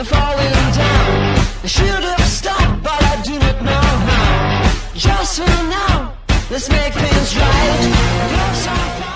falling down. I should have stopped, but I do not know how. Just for now, let's make things right. Love some fun.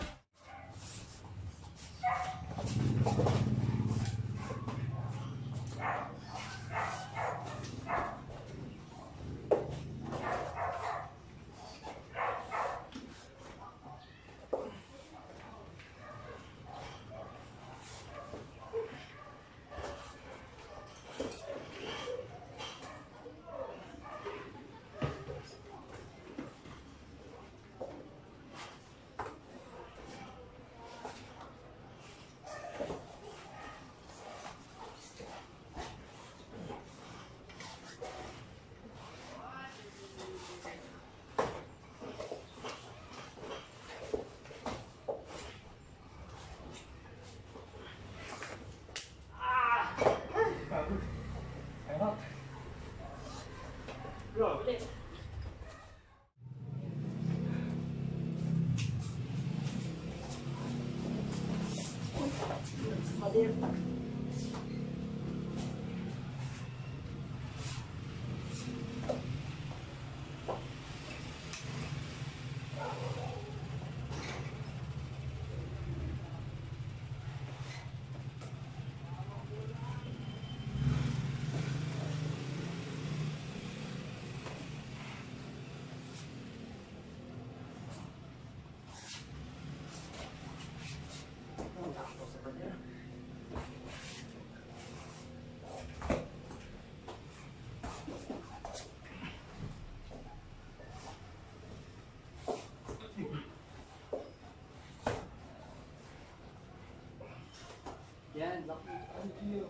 Yan, laki. Ano Gio?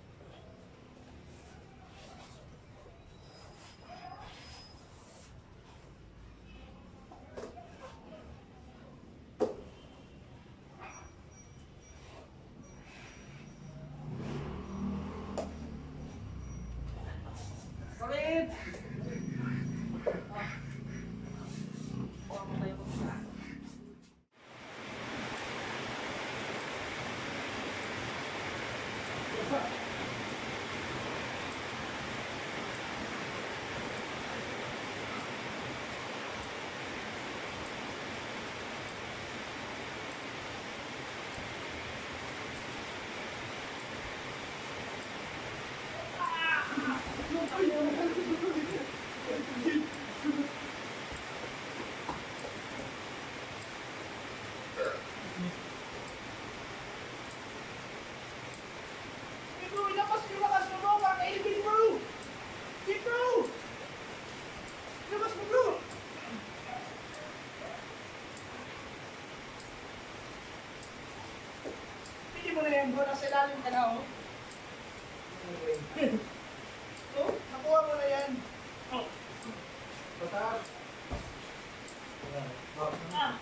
Sakit! Bro, nasa ilalim ka na, oh. Oh, nakuha mo na yan. Oh. Pataas. Ah.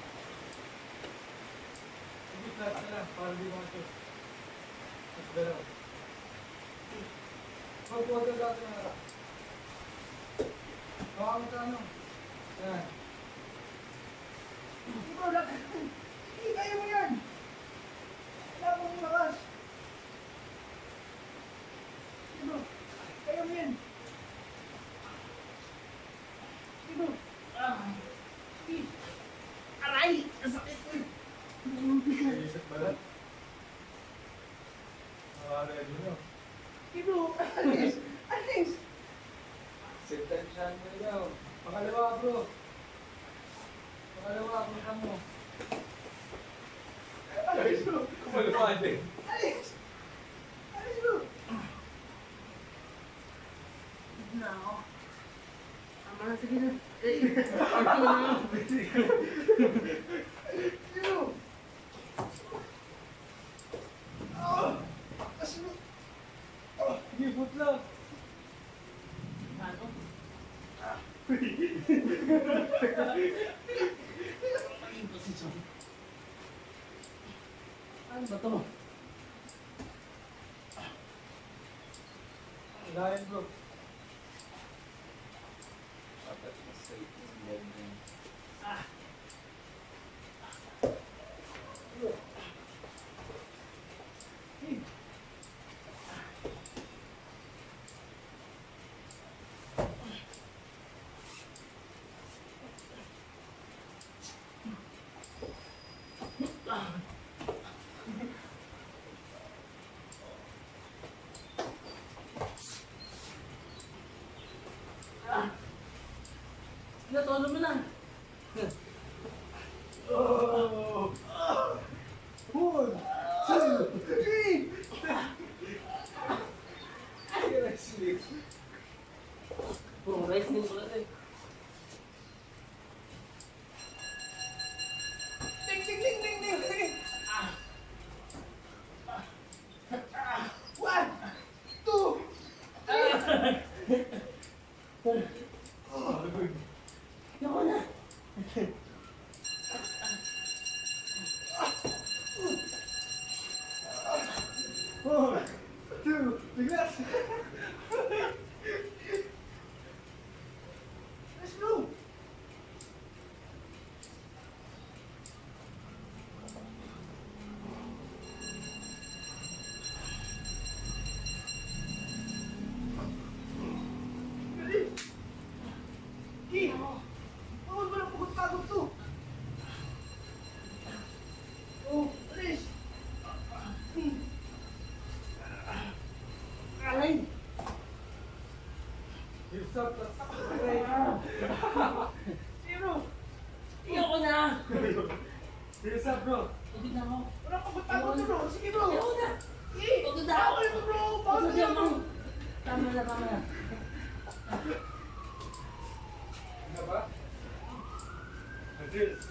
Hindi flat na lang, para di maso. Mas galaw. Huwag ka dati na harap. Baka mo sa ano. Yan. Bro, hindi, kaya mo yan. Wala mong lakas. Bro, kaya mo yan. Bro, aray! Kasakit ko. Iisip ba lang? Ready mo. Bro, alis! Alis! Save time siya mo daw. Pakalawa bro. Pakalawa, punta mo. Alis bro! Kumalawa din. Alis! Alis bro! Na ako. Tama na, sige na. Tama na. Bro! Kasi bro! Gibot lang. Ano? Ano ba ito? Ilahin bro. Usap, Sino? Ayoko na! Usap, bro. Pagod na ako. Wala ka ba takot bro? Sige bro. Ayoko na! Pagod na ako! Ako bro. Pagod na ako! Tama na, tama na. Ano ba? Adil.